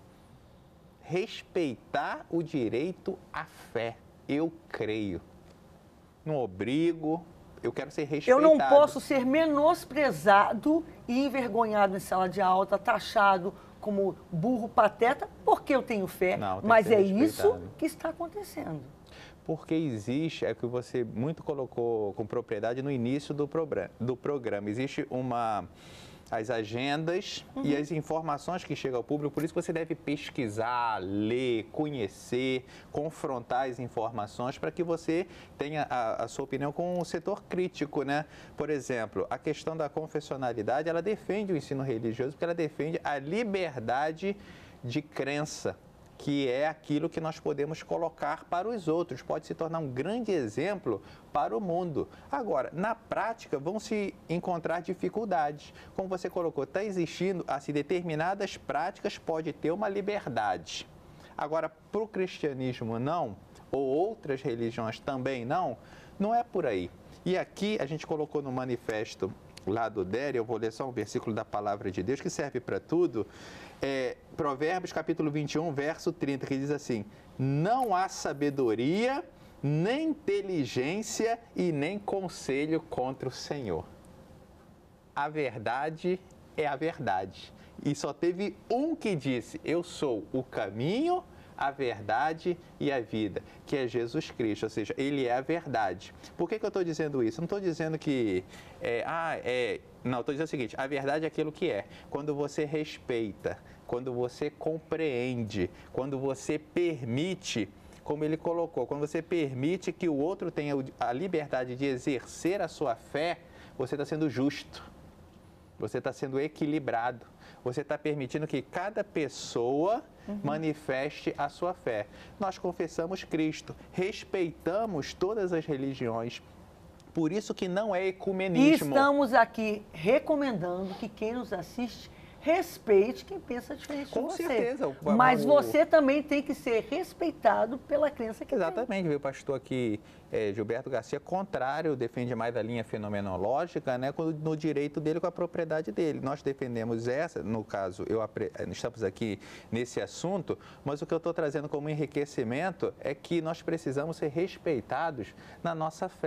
Respeitar o direito à fé. Eu creio. Não obrigo, eu quero ser respeitado. Eu não posso ser menosprezado e envergonhado em sala de aula, taxado como burro pateta, porque eu tenho fé. Não, tem que Mas ser é isso respeitado. que está acontecendo. Porque existe, é que você muito colocou com propriedade no início do, programa, do programa. Existe uma, as agendas Uhum. e as informações que chegam ao público, por isso que você deve pesquisar, ler, conhecer, confrontar as informações para que você tenha a, a sua opinião com o setor crítico, né? Por exemplo, a questão da confessionalidade, ela defende o ensino religioso porque ela defende a liberdade de crença, que é aquilo que nós podemos colocar para os outros, pode se tornar um grande exemplo para o mundo. Agora, na prática, vão se encontrar dificuldades. Como você colocou, está existindo, assim, determinadas práticas pode ter uma liberdade. Agora, para o cristianismo não, ou outras religiões também não, não é por aí. E aqui a gente colocou no manifesto lá do D E R, eu vou ler só um versículo da Palavra de Deus, que serve para tudo, é, Provérbios capítulo vinte e um, verso trinta, que diz assim: não há sabedoria, nem inteligência e nem conselho contra o Senhor. A verdade é a verdade. E só teve um que disse: eu sou o caminho, a verdade e a vida, que é Jesus Cristo, ou seja, Ele é a verdade. Por que que eu estou dizendo isso? Eu não estou dizendo que, é, ah, é, não, estou dizendo o seguinte, a verdade é aquilo que é. Quando você respeita, quando você compreende, quando você permite, como ele colocou, quando você permite que o outro tenha a liberdade de exercer a sua fé, você está sendo justo, você está sendo equilibrado, você está permitindo que cada pessoa uhum. manifeste a sua fé. Nós confessamos Cristo, respeitamos todas as religiões, por isso que não é ecumenismo. E estamos aqui recomendando que quem nos assiste respeite quem pensa diferente Com de você. certeza. O, Mas o, você também tem que ser respeitado pela crença que Exatamente, veio o pastor aqui, é, Gilberto Garcia, contrário, defende mais a linha fenomenológica, né, no direito dele com a propriedade dele. Nós defendemos essa, no caso, eu estamos aqui nesse assunto, mas o que eu estou trazendo como enriquecimento é que nós precisamos ser respeitados na nossa fé.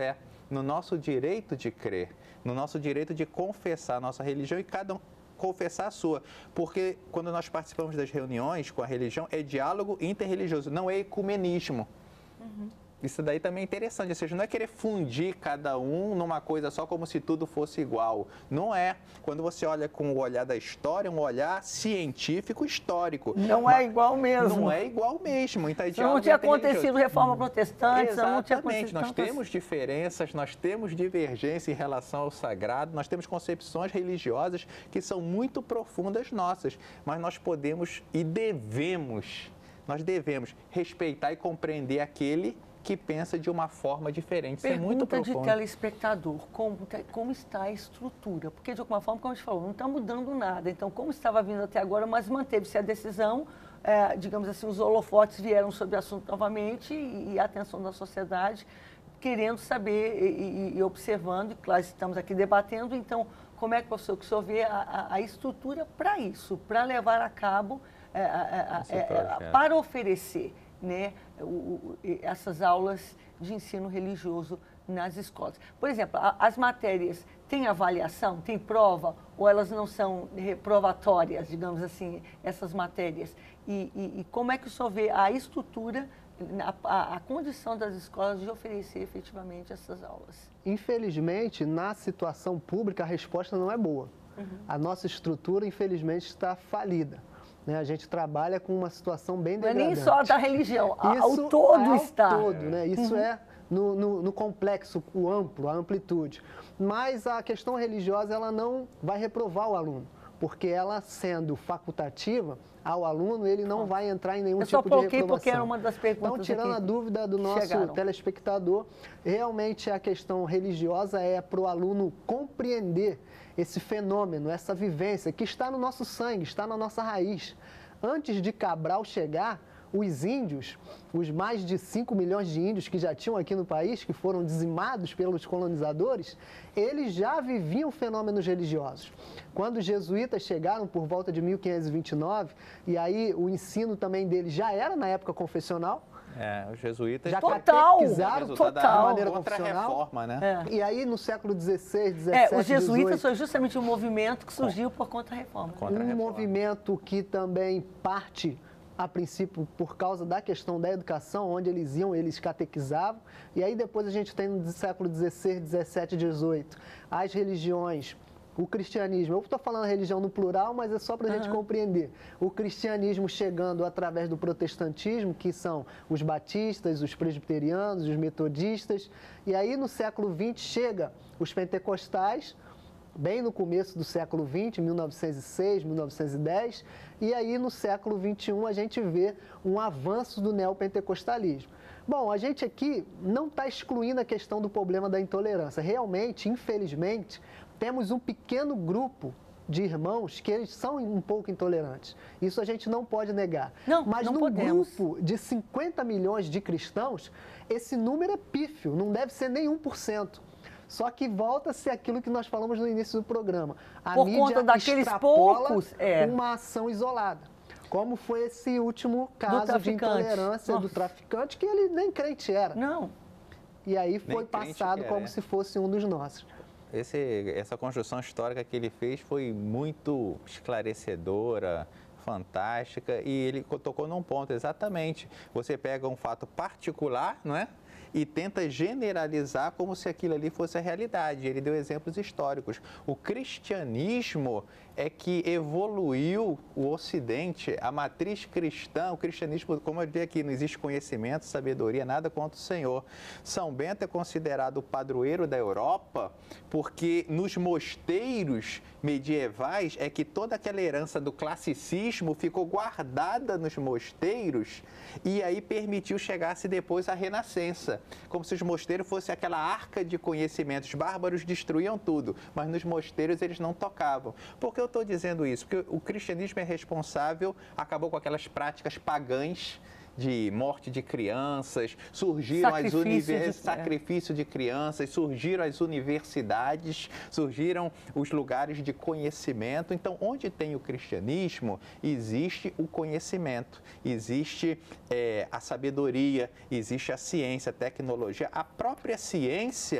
no nosso direito de crer, no nosso direito de confessar a nossa religião e cada um confessar a sua. Porque quando nós participamos das reuniões com a religião, é diálogo interreligioso, não é ecumenismo. Uhum. Isso daí também é interessante, ou seja, não é querer fundir cada um numa coisa só como se tudo fosse igual. Não é. Quando você olha com o olhar da história, um olhar científico histórico. Não é igual mesmo. Não é igual mesmo. Então, não, não tinha acontecido reforma protestante, Exatamente. não tinha acontecido. Nós temos diferenças, nós temos divergência em relação ao sagrado, nós temos concepções religiosas que são muito profundas nossas, mas nós podemos e devemos, nós devemos respeitar e compreender aquele que pensa de uma forma diferente. Pergunta Isso é muito profundo. de telespectador, como, como está a estrutura? Porque, de alguma forma, como a gente falou, não está mudando nada. Então, como estava vindo até agora, mas manteve-se a decisão, é, digamos assim, os holofotes vieram sobre o assunto novamente e, e a atenção da sociedade, querendo saber e, e, e observando, e claro, estamos aqui debatendo, então, como é que o senhor, que o senhor vê a, a, a estrutura para isso, para levar a cabo, é, a, a, é, para oferecer, né, o, o, essas aulas de ensino religioso nas escolas. Por exemplo, a, as matérias têm avaliação, têm prova, ou elas não são reprovatórias, digamos assim, essas matérias? E, e, e como é que o senhor vê a estrutura, a, a, a condição das escolas de oferecer efetivamente essas aulas? Infelizmente, na situação pública, a resposta não é boa. Uhum. A nossa estrutura, infelizmente, está falida. A gente trabalha com uma situação bem degradante. Não é nem só da religião, Isso ao todo ao está. Todo, né? Isso uhum. é no, no, no complexo, o amplo, a amplitude. Mas a questão religiosa, ela não vai reprovar o aluno, porque ela sendo facultativa ao aluno, ele não vai entrar em nenhum Eu tipo de reprovação. Eu só coloquei porque era uma das perguntas. Então, tirando a dúvida do nosso chegaram. telespectador, realmente a questão religiosa é para o aluno compreender esse fenômeno, essa vivência que está no nosso sangue, está na nossa raiz. Antes de Cabral chegar, os índios, os mais de cinco milhões de índios que já tinham aqui no país, que foram dizimados pelos colonizadores, eles já viviam fenômenos religiosos. Quando os jesuítas chegaram por volta de mil quinhentos e vinte e nove, e aí o ensino também deles já era na época confessional, É, os jesuítas já total, catequizaram total. de maneira contra-reforma, né? É. E aí no século dezesseis, dezessete, é, os jesuítas dezoito, foi justamente um movimento que surgiu por contra-reforma. Um movimento que também parte, a princípio, por causa da questão da educação, onde eles iam, eles catequizavam. E aí depois a gente tem no século dezesseis, dezessete, dezoito, as religiões. O cristianismo, eu estou falando religião no plural, mas é só para a gente uhum. compreender. O cristianismo chegando através do protestantismo, que são os batistas, os presbiterianos, os metodistas. E aí no século vinte chega os pentecostais, bem no começo do século vinte, mil novecentos e seis, mil novecentos e dez. E aí no século vinte e um a gente vê um avanço do neopentecostalismo. Bom, a gente aqui não está excluindo a questão do problema da intolerância. Realmente, infelizmente, temos um pequeno grupo de irmãos que eles são um pouco intolerantes. Isso a gente não pode negar. Não, Mas não num podemos. grupo de cinquenta milhões de cristãos, esse número é pífio, não deve ser nem um por cento. Só que volta-se aquilo que nós falamos no início do programa. A Por mídia conta daqueles extrapola poucos, é. uma ação isolada. Como foi esse último caso de intolerância Nossa. do traficante, que ele nem crente era. Não. E aí foi passado como se fosse um dos nossos. Esse, essa construção histórica que ele fez foi muito esclarecedora, fantástica, e ele tocou num ponto, exatamente. Você pega um fato particular, não é? E tenta generalizar como se aquilo ali fosse a realidade. Ele deu exemplos históricos. O cristianismo é que evoluiu o Ocidente, a matriz cristã, o cristianismo, como eu disse aqui, não existe conhecimento, sabedoria, nada contra o Senhor. São Bento é considerado o padroeiro da Europa porque nos mosteiros medievais é que toda aquela herança do classicismo ficou guardada nos mosteiros e aí permitiu chegar-se depois à Renascença. Como se os mosteiros fossem aquela arca de conhecimentos. Bárbaros destruíam tudo, mas nos mosteiros eles não tocavam. Por que eu estou dizendo isso? Porque o cristianismo é responsável, acabou com aquelas práticas pagãs de morte de crianças, surgiram as universidades, de... sacrifício de crianças, surgiram as universidades, surgiram os lugares de conhecimento. Então, onde tem o cristianismo, existe o conhecimento, existe é, a sabedoria, existe a ciência, a tecnologia. A própria ciência,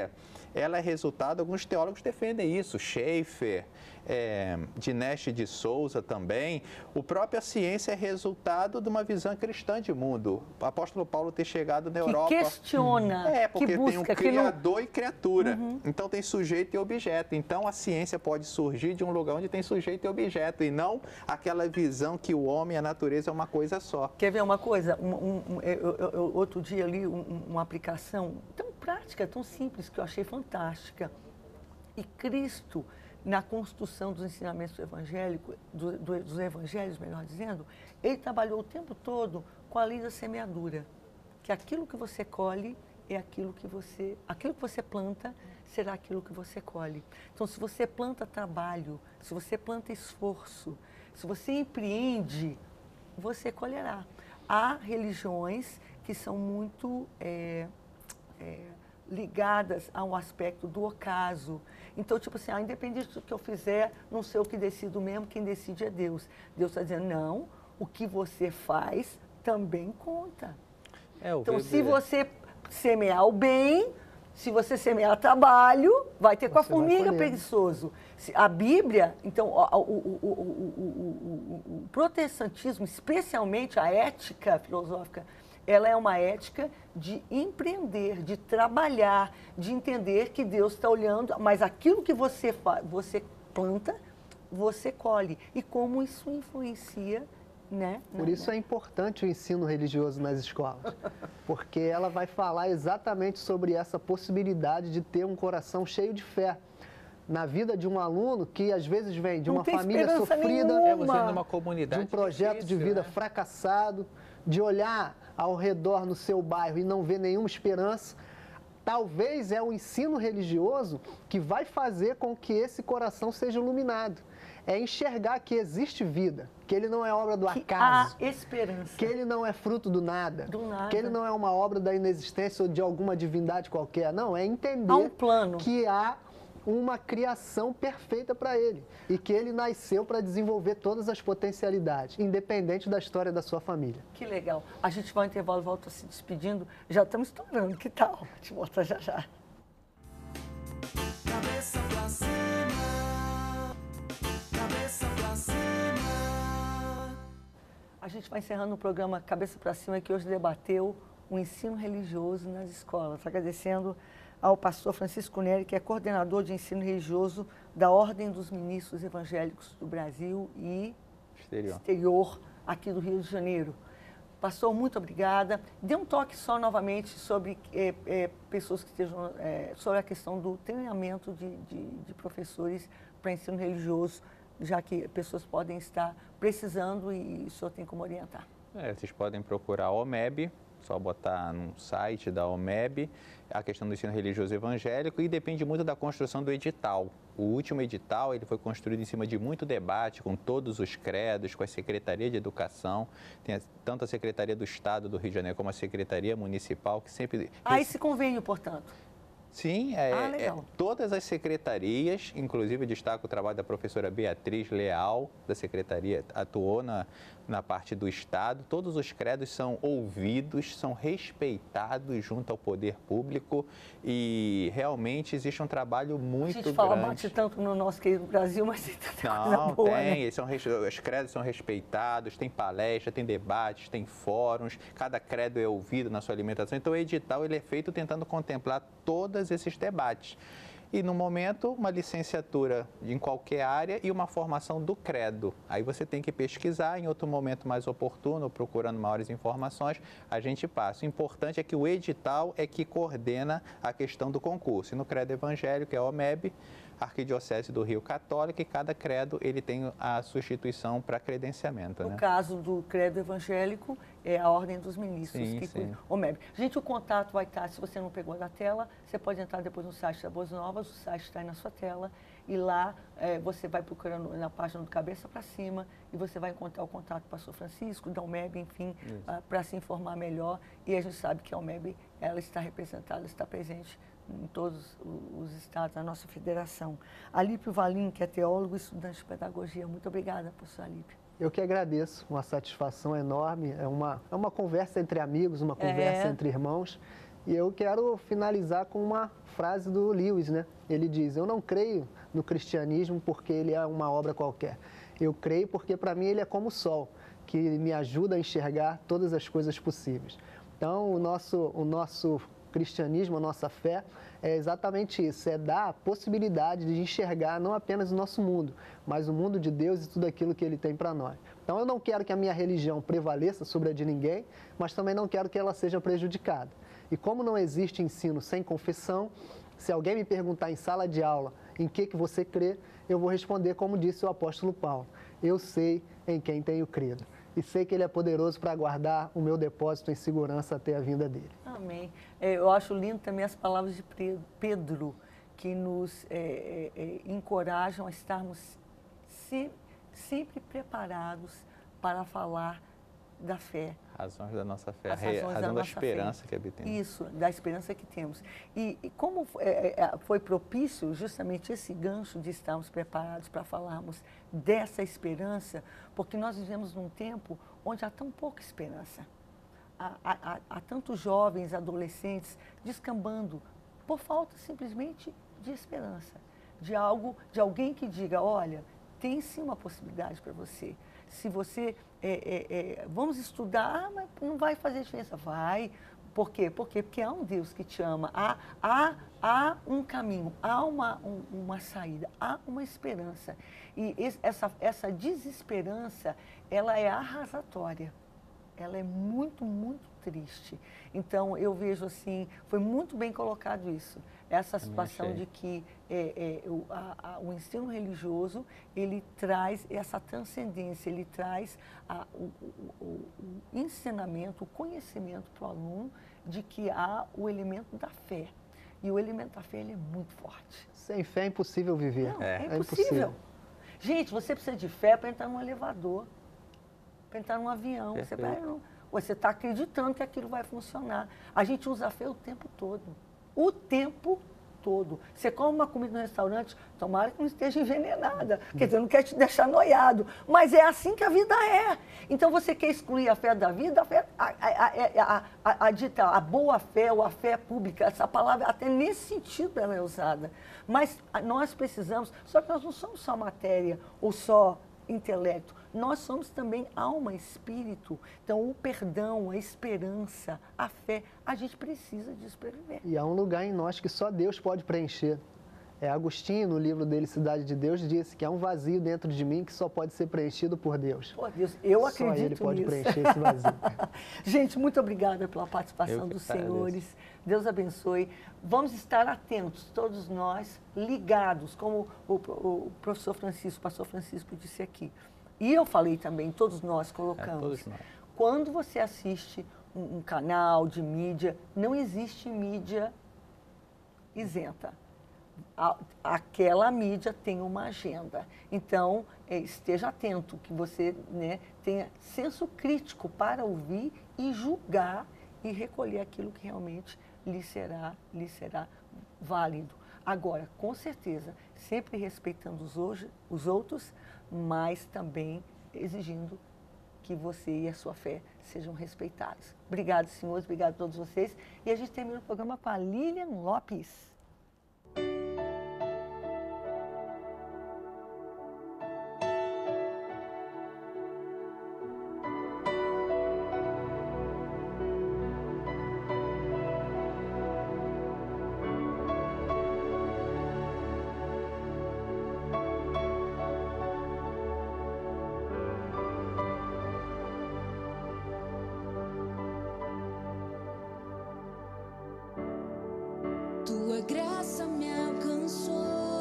ela é resultado, alguns teólogos defendem isso, Schaeffer, é, Dinesh de Souza também, o própria ciência é resultado de uma visão cristã de mundo. O apóstolo Paulo ter chegado na que Europa... questiona, É, porque que busca, tem um que criador não... e criatura, uhum. Então tem sujeito e objeto. Então a ciência pode surgir de um lugar onde tem sujeito e objeto, e não aquela visão que o homem e a natureza é uma coisa só. Quer ver uma coisa? Um, um, um, eu, eu, eu, outro dia li um, uma aplicação tão prática, tão simples, que eu achei fantástica. E Cristo, na construção dos ensinamentos evangélicos, do, do, dos evangelhos, melhor dizendo, ele trabalhou o tempo todo com a lei da semeadura, que aquilo que você colhe é aquilo que você, aquilo que você planta será aquilo que você colhe. Então, se você planta trabalho, se você planta esforço, se você empreende, você colherá. Há religiões que são muito é, é, ligadas a um aspecto do ocaso. Então, tipo assim, ah, independente do que eu fizer, não sei o que decido mesmo, quem decide é Deus. Deus está dizendo, não, o que você faz também conta. É, então, Weber... se você semear o bem, se você semear trabalho, vai ter com a formiga preguiçoso. A Bíblia, então, o, o, o, o, o, o protestantismo, especialmente a ética filosófica, ela é uma ética de empreender, de trabalhar, de entender que Deus está olhando, mas aquilo que você, faz, você planta, você colhe. E como isso influencia, né? Por isso é importante o ensino religioso nas escolas, porque ela vai falar exatamente sobre essa possibilidade de ter um coração cheio de fé na vida de um aluno que às vezes vem de uma família sofrida, é você numa comunidade de um projeto difícil, de vida né? fracassado, de olhar ao redor no seu bairro e não ver nenhuma esperança. Talvez é o ensino religioso que vai fazer com que esse coração seja iluminado. É enxergar que existe vida, que ele não é obra do que acaso, há esperança, que ele não é fruto do nada, do nada, que ele não é uma obra da inexistência ou de alguma divindade qualquer. Não, é entender há um plano. que há uma criação perfeita para ele e que ele nasceu para desenvolver todas as potencialidades, independente da história da sua família. Que legal. A gente vai ao intervalo, volta se despedindo. Já estamos estourando, que tal? Te mostrar já já. Cabeça pra cima, cabeça pra cima. A gente vai encerrando o programa Cabeça para Cima, que hoje debateu o ensino religioso nas escolas. Agradecendo ao pastor Francisco Neri, que é coordenador de ensino religioso da Ordem dos Ministros Evangélicos do Brasil e exterior, exterior aqui do Rio de Janeiro. Pastor, muito obrigada. Dê um toque só novamente sobre é, é, pessoas que estejam, é, sobre a questão do treinamento de, de, de professores para ensino religioso, já que pessoas podem estar precisando e o senhor tem como orientar. É, vocês podem procurar a O M E B, só botar no site da O M E B, a questão do ensino religioso evangélico, e depende muito da construção do edital. O último edital ele foi construído em cima de muito debate com todos os credos, com a Secretaria de Educação, tem tanto a Secretaria do Estado do Rio de Janeiro como a Secretaria Municipal, que sempre... Ah, esse convênio, portanto. Sim, é, ah, legal. é, todas as secretarias, inclusive destaco o trabalho da professora Beatriz Leal, da secretaria, atuou na, na parte do Estado. Todos os credos são ouvidos, são respeitados junto ao poder público e realmente existe um trabalho muito grande. A gente fala, bate tanto no nosso querido Brasil, mas tem tanta coisa Não, boa, tem, né? são, os credos são respeitados, tem palestra, tem debates, tem fóruns, cada credo é ouvido na sua alimentação. Então o edital ele é feito tentando contemplar todas esses debates. E, no momento, uma licenciatura em qualquer área e uma formação do credo. Aí você tem que pesquisar, em outro momento mais oportuno, procurando maiores informações, a gente passa. O importante é que o edital é que coordena a questão do concurso. E no credo evangélico, é a O M E B, Arquidiocese do Rio Católica, e cada credo ele tem a substituição para credenciamento. No né? caso do credo evangélico, é a Ordem dos Ministros, Sim, que sim. O M E B. Gente, o contato vai estar, se você não pegou na tela, você pode entrar depois no site da Boas Novas, o site está aí na sua tela, e lá é, você vai procurando na página do Cabeça para Cima, e você vai encontrar o contato do pastor Francisco, da O M E B, enfim, uh, para se informar melhor. E a gente sabe que a O M E B, ela está representada, está presente em todos os estados da nossa federação. Alípio Valim, que é teólogo e estudante de pedagogia. Muito obrigada, professor Alípio. Eu que agradeço, uma satisfação enorme, é uma, é uma conversa entre amigos, uma conversa é. entre irmãos, E eu quero finalizar com uma frase do Lewis, né? Ele diz: eu não creio no cristianismo porque ele é uma obra qualquer. Eu creio porque para mim ele é como o sol, que me ajuda a enxergar todas as coisas possíveis. Então, o nosso, o nosso cristianismo, a nossa fé, é exatamente isso, é dar a possibilidade de enxergar não apenas o nosso mundo, mas o mundo de Deus e tudo aquilo que Ele tem para nós. Então, eu não quero que a minha religião prevaleça sobre a de ninguém, mas também não quero que ela seja prejudicada. E como não existe ensino sem confissão, se alguém me perguntar em sala de aula em que, que você crê, eu vou responder como disse o apóstolo Paulo: eu sei em quem tenho crido. E sei que Ele é poderoso para guardar o meu depósito em segurança até a vinda dEle. Amém. É, eu acho lindo também as palavras de Pedro, que nos é, é, encorajam a estarmos se, sempre preparados para falar da fé. Razões da nossa fé, a As razões razão da da, nossa esperança fé. que habita em nós. Isso, da esperança que temos. E, e como é, é, foi propício justamente esse gancho de estarmos preparados para falarmos dessa esperança, porque nós vivemos num tempo onde há tão pouca esperança. Há, há, há tantos jovens, adolescentes descambando por falta simplesmente de esperança, de algo, de alguém que diga: olha, tem sim uma possibilidade para você. Se você, é, é, é, vamos estudar, mas não vai fazer diferença. Vai. Por quê? Por quê? Porque há um Deus que te ama, há, há, há um caminho, há uma, um, uma saída, há uma esperança. E esse, essa, essa desesperança, ela é arrasatória. Ela é muito, muito triste. Então, eu vejo assim, foi muito bem colocado isso, essa situação de que é, é, o, a, a, o ensino religioso, ele traz essa transcendência, ele traz a, o, o, o ensinamento, o conhecimento para o aluno de que há o elemento da fé. E o elemento da fé, ele é muito forte. Sem fé é impossível viver. Não, É. é, É impossível. impossível. Gente, você precisa de fé para entrar num elevador, para entrar num avião. Você Perfeito. vai, não- você está acreditando que aquilo vai funcionar. A gente usa a fé o tempo todo. O tempo todo. Você come uma comida no restaurante, tomara que não esteja envenenada. Quer dizer, não quer te deixar noiado. Mas é assim que a vida é. Então, você quer excluir a fé da vida, a fé, a, a, a, a, a, a dita, a boa fé ou a fé pública, essa palavra, até nesse sentido ela é usada. Mas a- nós precisamos, só que nós não somos só matéria ou só intelecto, nós somos também alma, espírito. Então, o perdão, a esperança, a fé, a gente precisa disso para viver. E há um lugar em nós que só Deus pode preencher. É, Agostinho, no livro dele, Cidade de Deus, disse que há um vazio dentro de mim que só pode ser preenchido por Deus. Pô, Deus, eu Só acredito Ele pode nisso. preencher esse vazio. Gente, muito obrigada pela participação Eu que dos agradeço. senhores. Deus abençoe. Vamos estar atentos, todos nós, ligados, como o, o professor Francisco, o pastor Francisco disse aqui. E eu falei também, todos nós colocamos. É, todos nós. Quando você assiste um, um canal de mídia, não existe mídia isenta. A- aquela mídia tem uma agenda. Então, eh, esteja atento, que você, né, tenha senso crítico para ouvir e julgar e recolher aquilo que realmente lhe será, lhe será válido. Agora, com certeza, sempre respeitando os, hoje, os outros, mas também exigindo que você e a sua fé sejam respeitados. Obrigado, senhores, obrigado a todos vocês. E a gente termina o programa com a Lilian Lopes. Tua graça me alcançou.